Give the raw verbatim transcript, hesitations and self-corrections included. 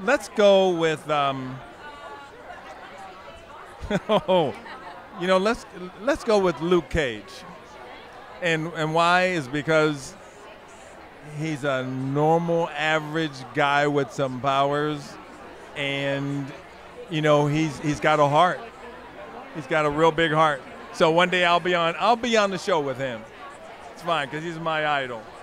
let's go with. Um, oh, you know, let's let's go with Luke Cage. And and why is because he's a normal, average guy with some powers, and you know he's he's got a heart. He's got a real big heart. So one day I'll be on I'll be on the show with him. It's fine because he's my idol.